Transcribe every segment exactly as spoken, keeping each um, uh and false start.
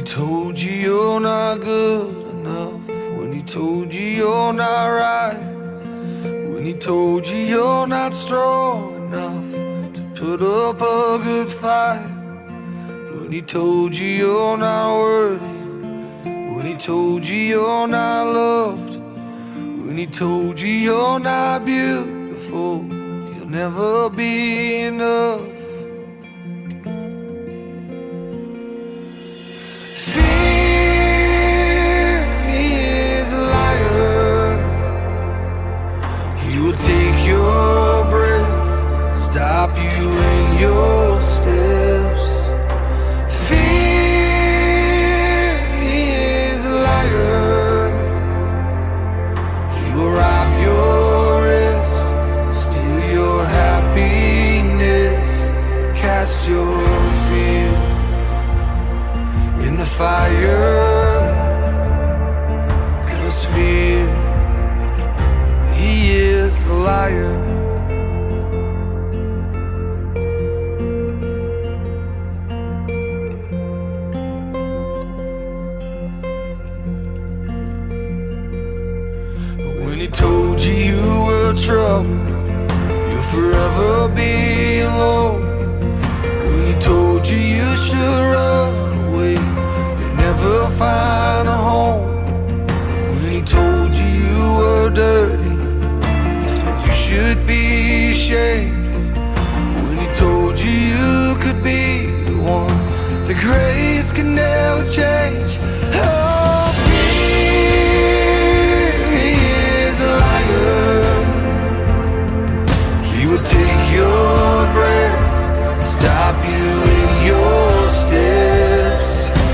told you you're not good enough, when he told you you're not right, when he told you you're not strong enough to put up a good fight, when he told you you're not worthy, when he told you you're not loved, when he told you you're not beautiful, you'll never be enough. Take your breath, stop you in your steps. Fear is a liar. He will rob your rest, steal your happiness, cast your fear in the fire. 'Cause fear, he is a liar. When he told you you were trouble, you'll forever be alone. When he told you you should run away, you'll never find a home. When he told you you were dirty, you should be ashamed. When he told you you could be the one that grace can never change. Oh, fear, he is a liar. He will take your breath, stop you in your steps.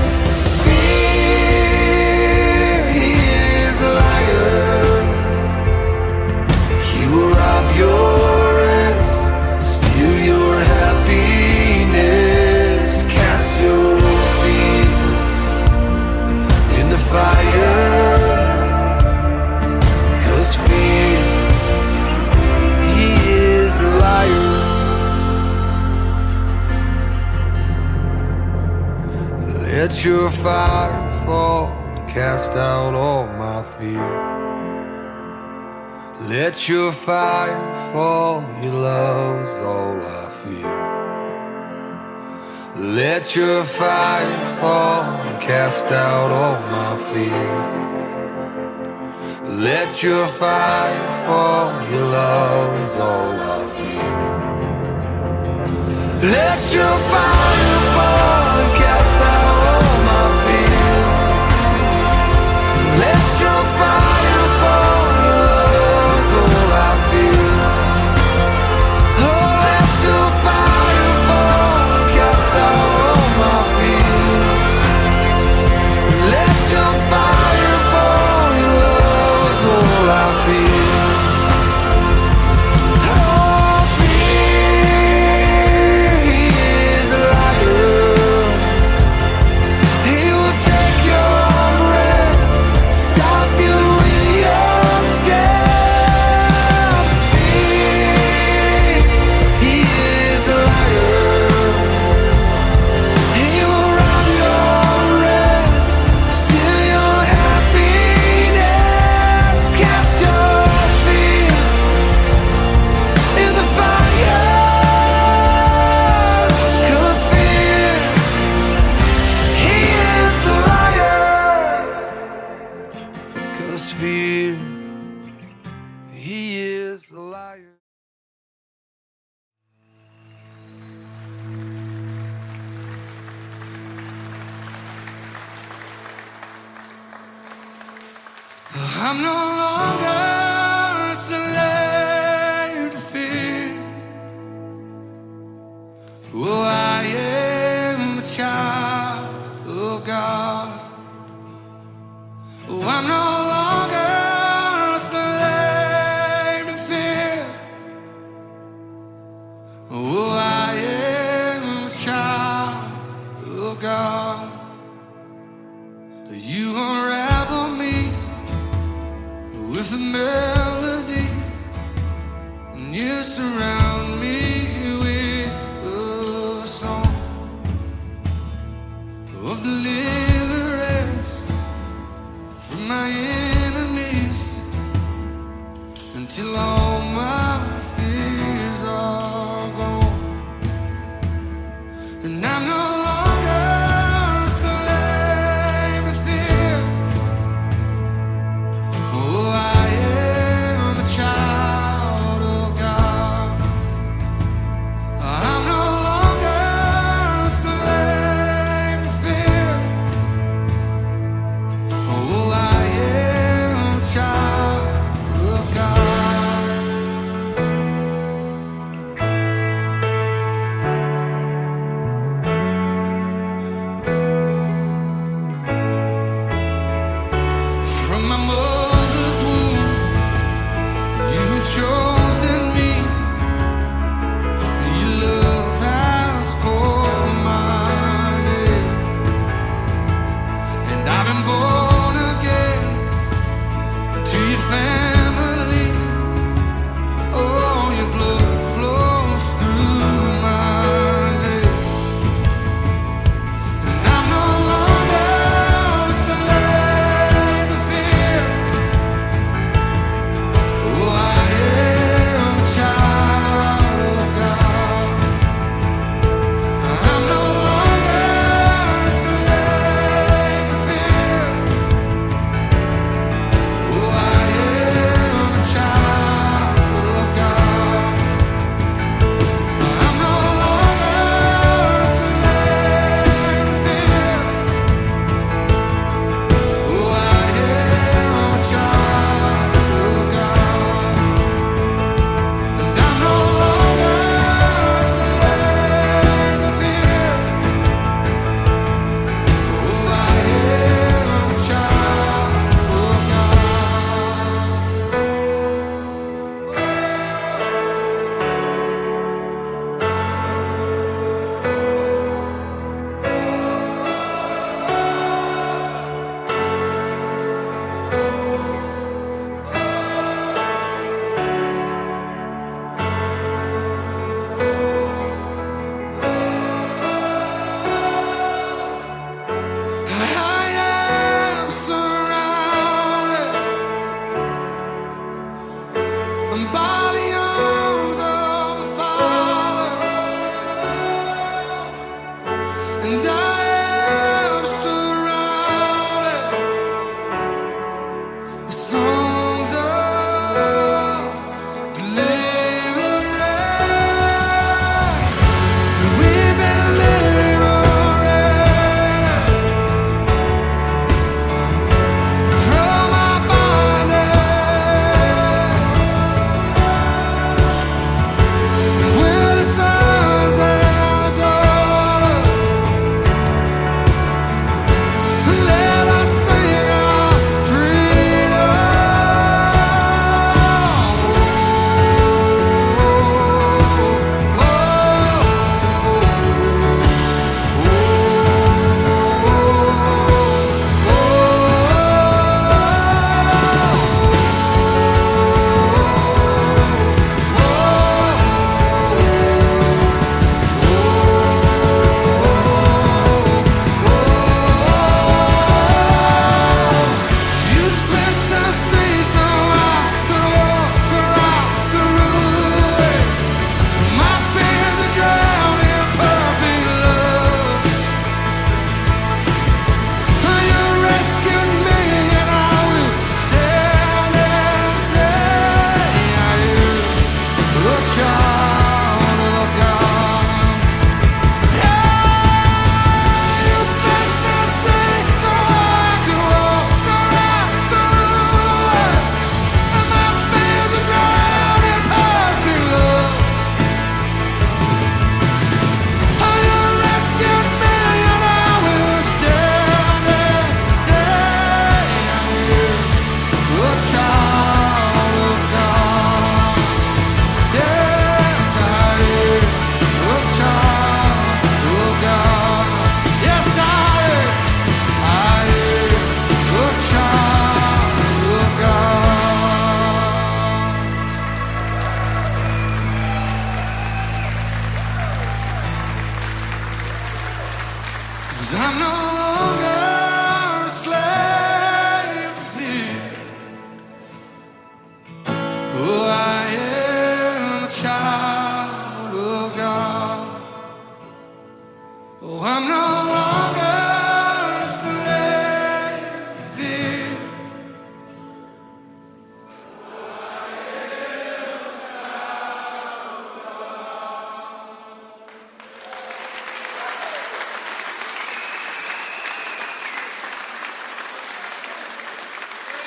Fear, he is a liar. Your rest, steal your happiness, cast your feet in the fire. 'Cause fear, he is a liar. Let your fire fall and cast out all my fear. Let your fire fall, your love is all I fear. Let your fire fall and cast out all my fear. Let your fire fall, your love is all I fear. Let your fire fall and cast out all my fear. Let your fire fall, your love is all I feel. Oh, let your fire fall and cast out all my fears. Let your fire fall, your love is all I feel. Oh, fear, he is a liar. He will take your breath, stop you in your steps. Fear, he is a liar. He will rob your rest, steal your happiness, cast your fear in the fire. 'Cause fear, he is a liar. 'Cause fear, he is a liar. I'm no longer a slave to fear. Oh, I am a child of God. Oh, I'm no longer a slave to fear. Oh, I am a child of God. You unravel me with a melody, and you surround me with a song of deliverance. till all my fears are gone, and I'm no longer a slave to fear. Oh, I am a child of God. I'm no longer a slave to fear. Oh, I am a child of God.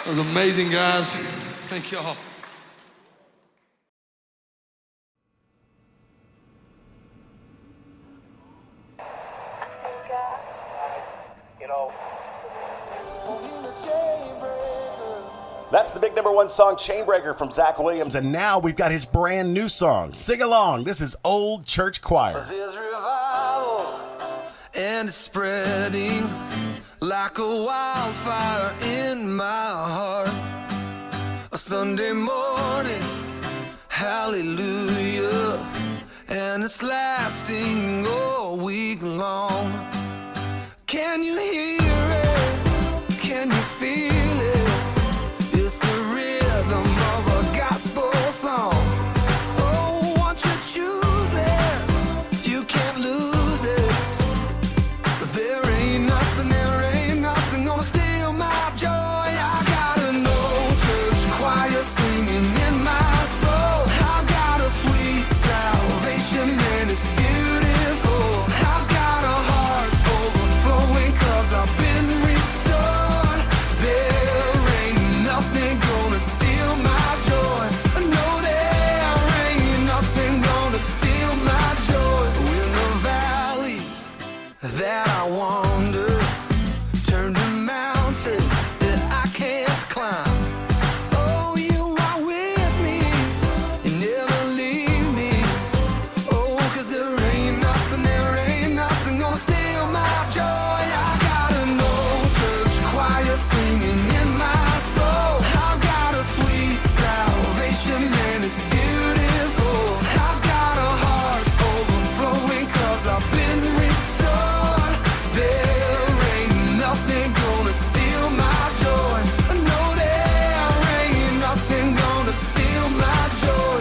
That was amazing, guys. Thank y'all. That's the big number one song, Chainbreaker, from Zach Williams. And now we've got his brand new song. Sing along. This is Old Church Choir. There's revival, and it's spreading like a wildfire in my heart. A Sunday morning, hallelujah, and it's lasting all week long. Can you hear it? Can you feel it? It's the rhythm of a gospel song. Oh, once you choose it, you can't lose it. There ain't nothing, there ain't nothing gonna steal my joy. I got an old church choir singing in my soul. I've got a sweet salvation and it's beautiful. I've got a heart overflowing 'cause I've been restored. There ain't nothing gonna steal my joy. No, there ain't nothing gonna steal my joy. In the valleys that I wander, turn to mountains that I can't climb. Oh, you are with me, you never leave me. Oh, 'cause there ain't nothing, there ain't nothing gonna steal my joy. I got an old church choir singing in my soul. I've got a sweet salvation and it's beautiful. I've got a heart overflowing 'cause I've been restored. There ain't nothing gonna steal my joy. No, there ain't nothing gonna steal my joy.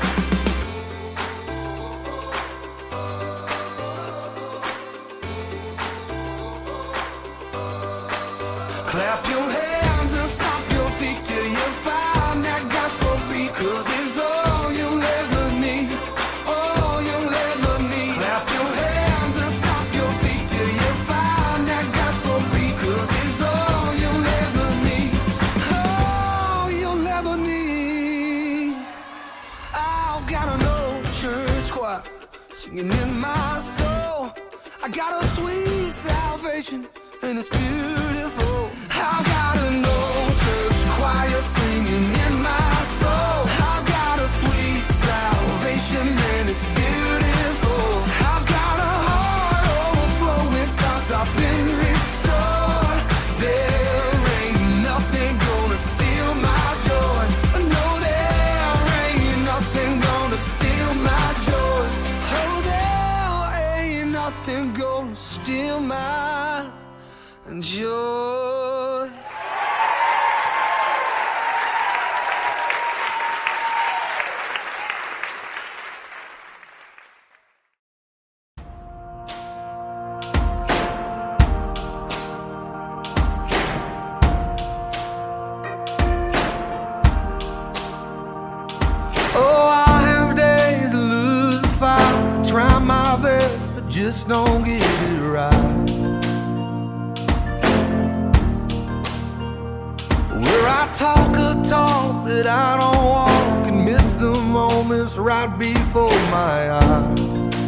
Clap your hands and stomp your feet till you find that gospel beat, 'cause it's all you'll ever need, all you'll ever need. Clap your hands and stomp your feet till you find that gospel beat, 'cause it's all you'll ever need, all you'll ever need. I've got an old church choir singing in my soul. I got a sweet salvation and it's beautiful. I've got an old church choir singing in my soul. I've got a sweet salvation and it's beautiful. I've got a heart overflowing 'cause I've been restored. There ain't nothing gonna steal my joy. No, there ain't nothing gonna steal my joy. Oh, there ain't nothing gonna steal my joy. Oh, I have days to lose the fight, try my best, but just don't get it right. Where I talk a talk that I don't walk and miss the moments right before my eyes.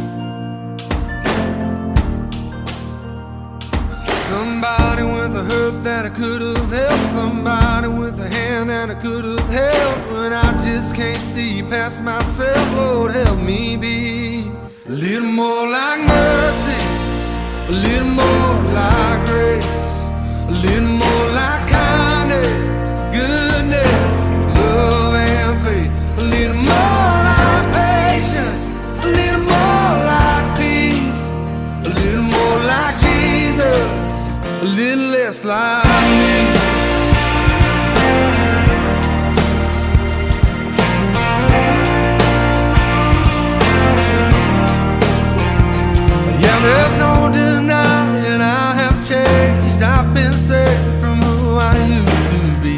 Somebody with a hurt that I could have helped, somebody with a hand that I could have held. When I just can't see past myself, Lord, help me be a little more like mercy, a little more like grace, a little more like kindness, goodness, love and faith, a little more like patience, a little more like peace, a little more like Jesus, a little less like me. Yeah, there's no denying I have changed. I've been saved from who I used to be.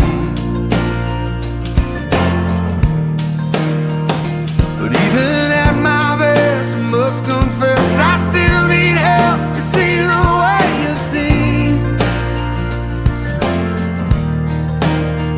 But even at my best, I must confess I still need help to see the way you see.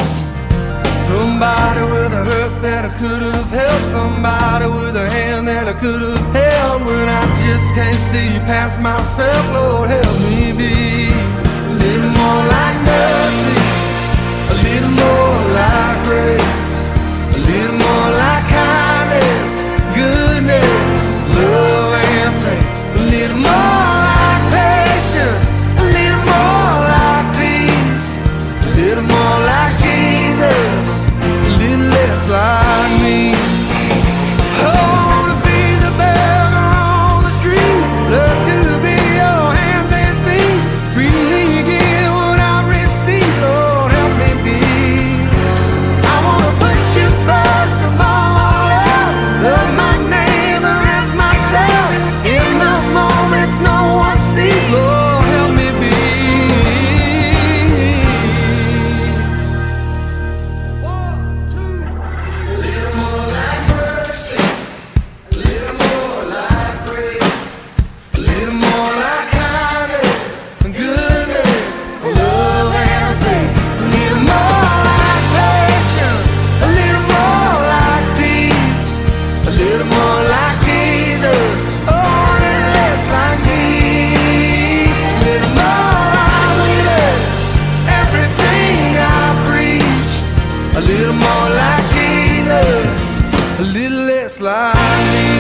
that I could have helped somebody with a hand that I could have held. When I just can't see past myself, Lord, help me be a little more like mercy, a little more like grace, a little more like kindness, goodness, love and faith, a little more like patience, a little more like peace, a little more like Jesus, a little less like me. Oh, to feed the beggar on the street, love to be your hands and feet, freely give what I receive, Lord, help me be. I wanna put you first above all else, love my neighbor as myself, in the moments no one sees, Lord, help me be. A little more like Jesus, a little less like me.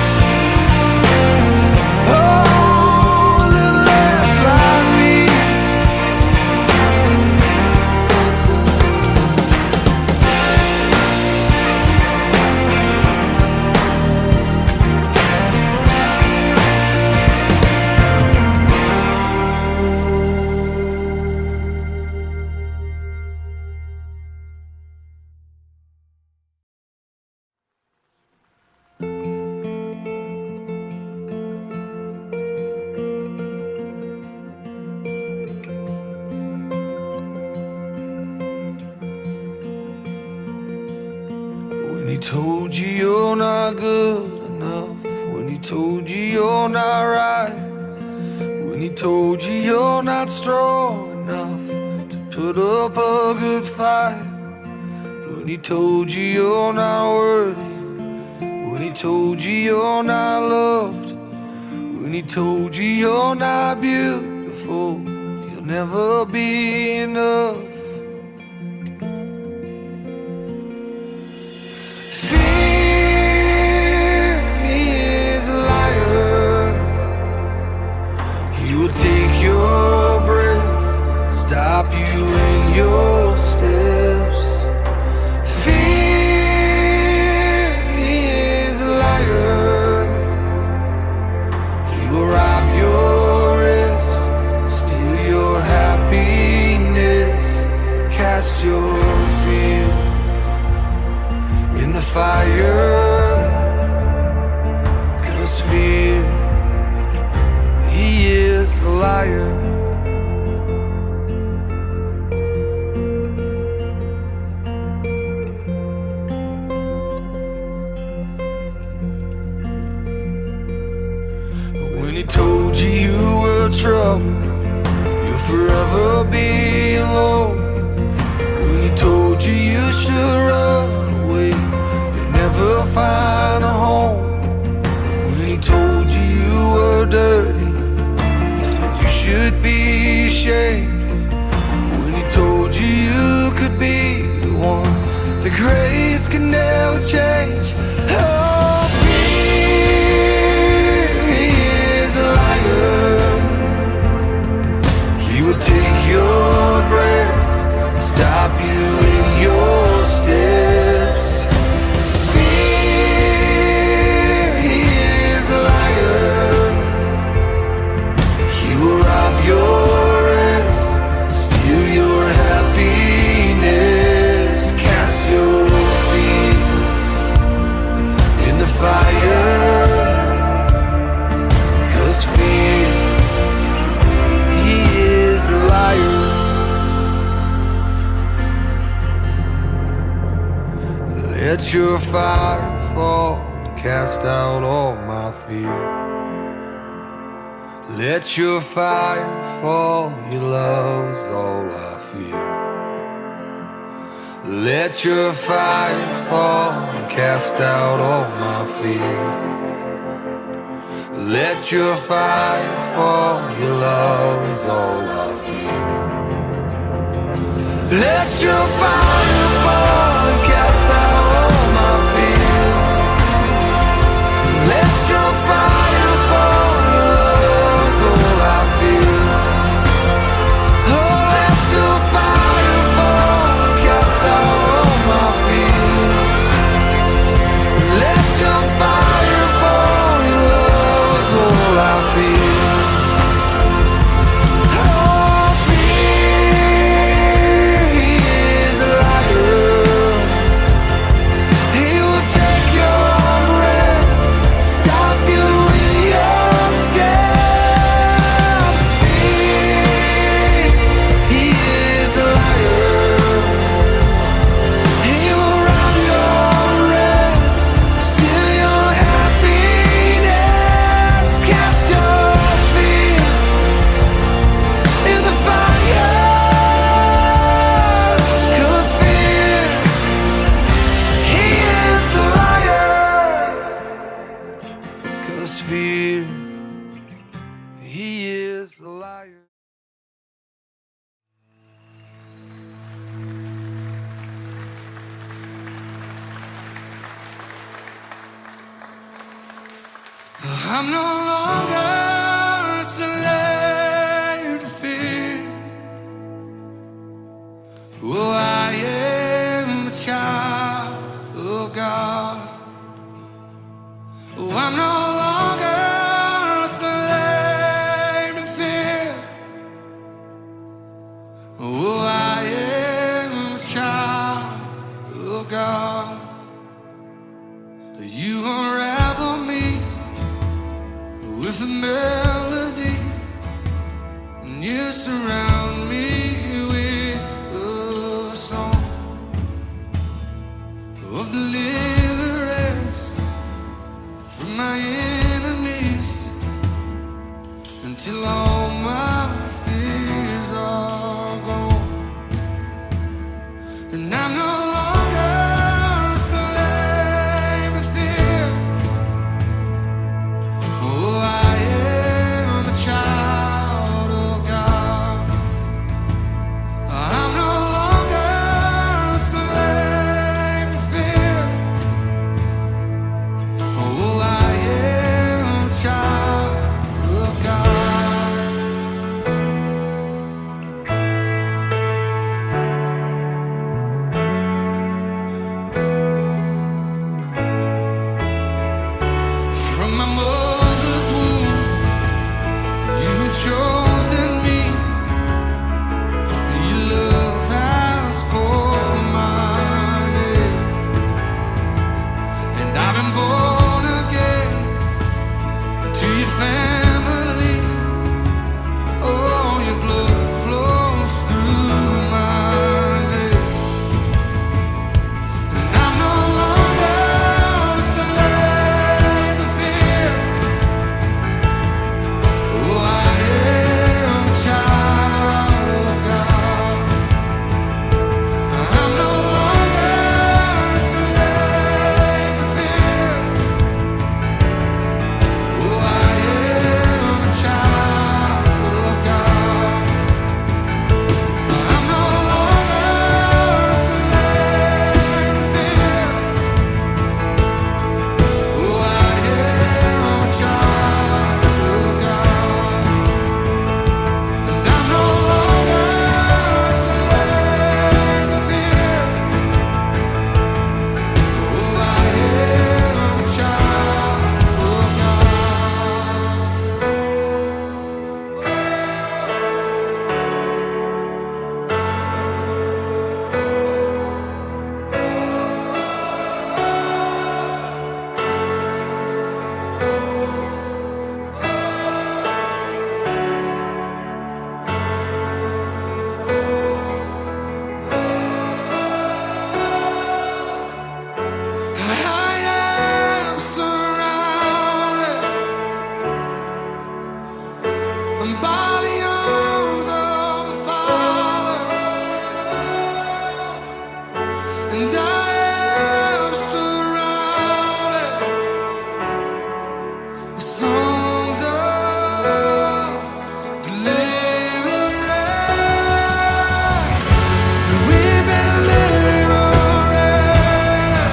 Oh, a little less like me. When he told you you're not good enough, when he told you you're not right, when he told you you're not strong enough to put up a good fight, when he told you you're not worthy, when he told you you're not loved, when he told you you're not beautiful, you'll never be enough. Take your breath, stop you in your steps. Fear is a liar. He will rob your rest, steal your happiness, cast your fear in the fire. 'Cause fear, he is a liar. When he told you you were trouble, you'll forever be alone. When he told you you should run away, you'll never find a home. When he told you you were dirty, you should be ashamed. When he told you you could be the one, the grace can never change. Oh, fear, he is a liar. He will take your breath, stop you in your steps. Fear, he is a liar. He will rob your rest, steal your happiness, cast your feet in the fire. 'Cause fear, he is a liar. Let your fire fall and cast out all my fear. Let your fire fall, your love's all I fear. Let your fire fall and cast out all my fear. Let your fire fall, your love is all I fear. Let your fire fall and cast out all my fear. Let your fire fall, your love is all I feel. Oh, let your fire fall and cast out all my fears. Let your fire fall, your love is all I feel. I'm no longer a slave to fear. Oh, I am a child of God. Oh, I'm no longer a slave to fear. Oh, I am a child of God. You unravel me with a melody, and you surround me with a song of deliverance from my enemies, until all my fears are gone. And I'm no longer a slave to fear. Oh, I am a child of God. and I am surrounded with songs of deliverance. We've been liberated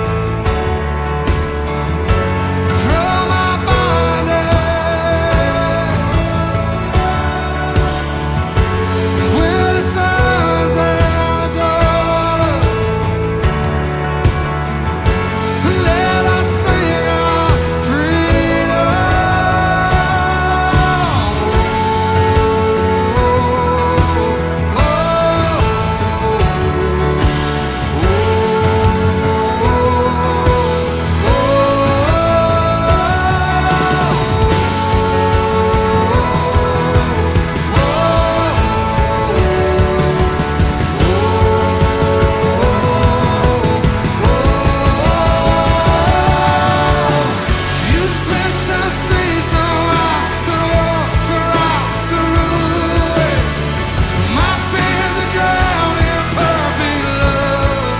from our bondage. We're the sons and the daughters. Let us sing our freedom. You split the sea so I could walk around through it. My fears are drowned in perfect love.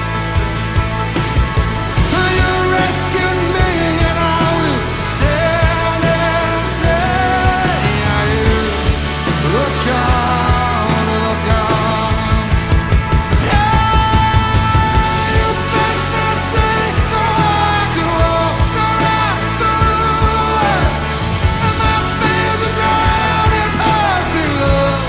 You rescued me and I will stand and say, are you a child of God? Yeah, you split the sea so I could walk around through it. And my fears are drowned in perfect love.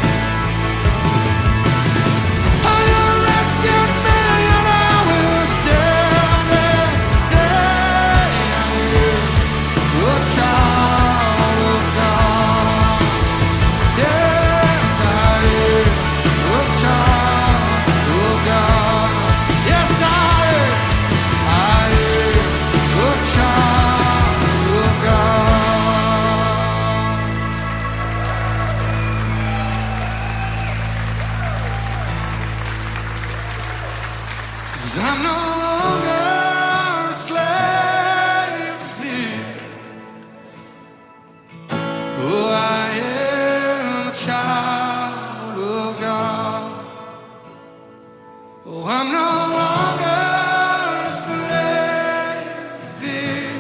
You rescued me and I will stand and say, are you a child of God? Yes, are you a child of God? Yes, are you? Are you a child of God? 'Cause I'm no longer a slave to fear. Oh, I am a child of God. Oh, I'm no longer a slave to fear.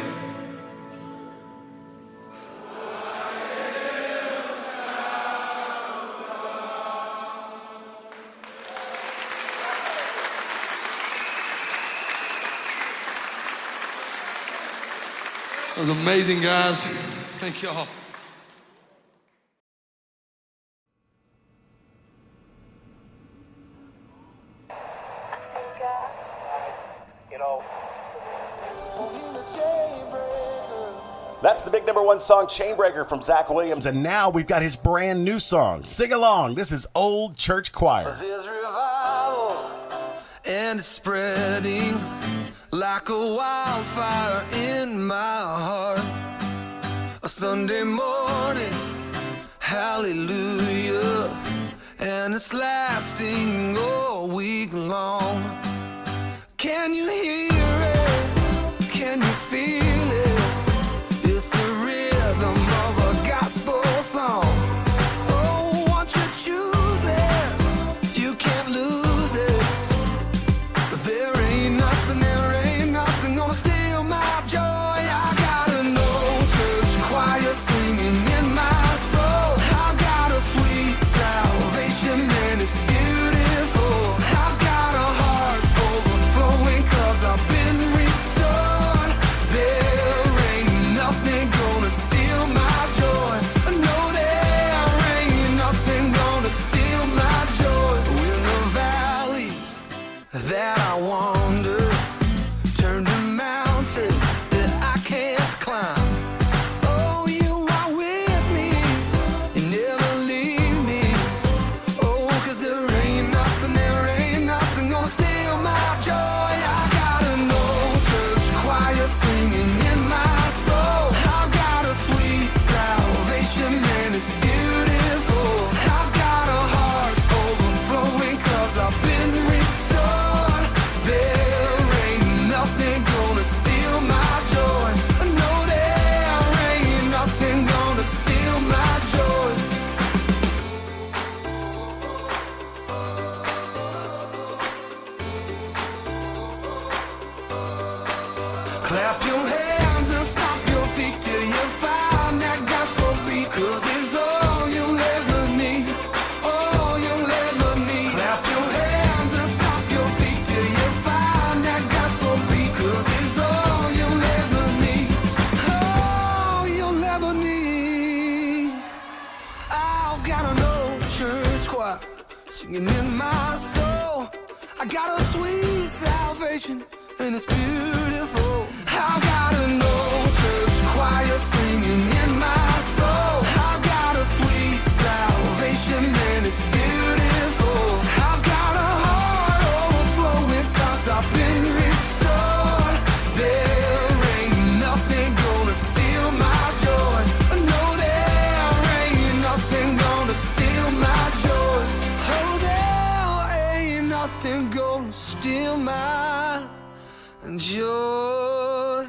That was amazing, guys. Thank y'all. You know, That's the big number one song, Chainbreaker, from Zach Williams. And now we've got his brand new song. Sing along. This is Old Church Choir. There's revival and it's spreading like a wildfire in my heart. A Sunday morning, hallelujah, and it's lasting all week long. Can you hear it? Can you feel it? It's the rhythm of a gospel song. Oh, once you choose it, you can't lose it. There ain't nothing, there ain't nothing gonna steal my joy. I got an old church choir singing in my soul. I've got a sweet salvation and it's beautiful. I've got a heart overflowing 'cause I've been restored. There ain't nothing gonna steal my joy. No, there ain't nothing gonna steal my joy. In the valleys that I wander, turn to mountains that I can't climb. Oh, you are with me, you never leave me. Oh, 'cause there ain't nothing, there ain't nothing gonna steal my joy. I got an old church choir singing in my soul. I've got a sweet salvation and it's beautiful. I've got a heart overflowing 'cause I've been restored. Clap your hands and stomp your feet till you find that gospel beat, 'cause it's all you'll ever need, all you'll ever need. Clap your hands and stomp your feet till you find that gospel beat, 'cause it's all you'll ever need, all you'll ever need. I've got an old church choir singing in my soul. I got a sweet salvation and it's beautiful. I've got an old church choir singing in my soul. I've got a sweet salvation and it's beautiful. I've got a heart overflowing 'cause I've been restored. There ain't nothing gonna steal my joy. No, there ain't nothing gonna steal my joy. Oh, there ain't nothing gonna steal my joy.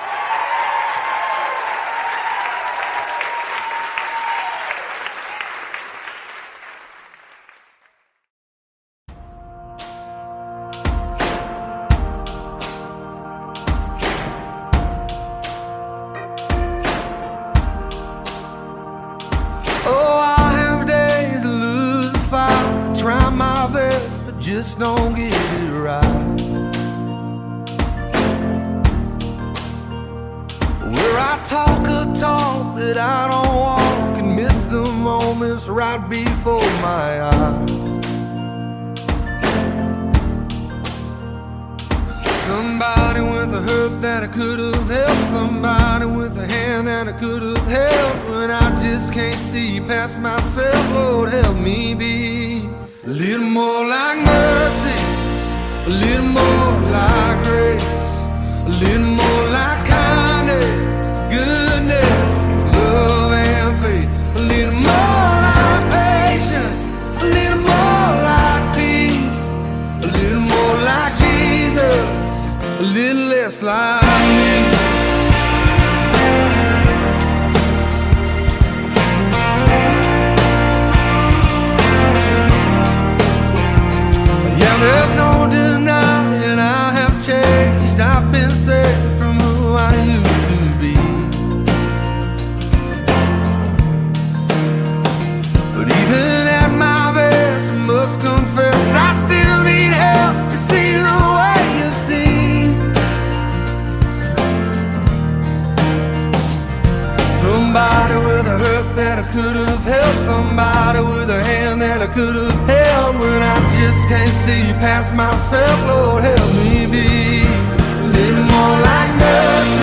Oh, I have days to lose the fight, try my best, but just don't get it right. Where I talk a talk that I don't walk and miss the moments right before my eyes. Somebody with a hurt that I could have helped, somebody with a hand that I could have held. When I just can't see past myself, Lord, help me be a little more like mercy, a little more like grace, a little more like kindness, goodness, love and faith, a little more like patience, a little more like peace, a little more like Jesus, a little less like me. Yeah, there's no denying I have changed. I've been saved from who I used to be. But even at my best, I must confess I still need help to see the way you see. Somebody with a hurt that I could have helped, somebody with a hand that I could have held. When I just can't see past myself, Lord, help me be a little more like mercy,